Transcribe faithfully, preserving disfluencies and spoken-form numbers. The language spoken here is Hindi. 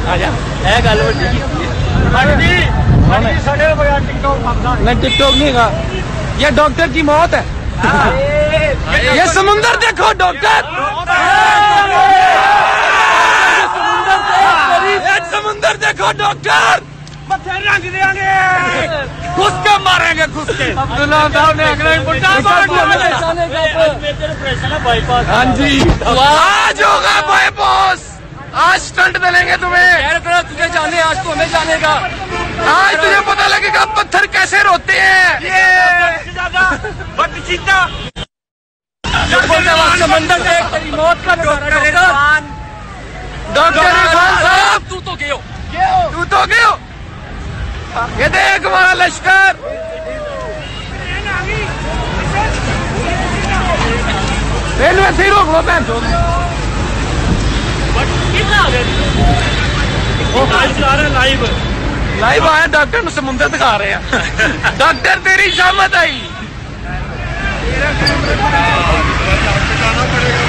नहीं टिकटॉक नहीं का, ये डॉक्टर की मौत है। ये समुंदर देखो डॉक्टर, समुंदर देखो डॉक्टर, रंग देंगे, घुस के मारेंगे, घुस के। अब्दुल्ला साहब ने हाँ जी, आज होगा बाईपास, आज स्टंट मिलेंगे तुम्हें। तुझे जाने, आज तो हमें जाने का। आज तुझे पता लगेगा पत्थर कैसे रोते हैं। समंदर देख, तेरी मौत का डॉक्टर इरफान, डॉक्टर इरफान साहब, तू तो गयो, तू तो गयो। ये देख हमारा लश्कर, रेलवे से रोक लो मैं लाइव लाइव आया, डॉक्टर ने समुंदर दिखा रहे हैं। डॉक्टर तेरी शामत आई।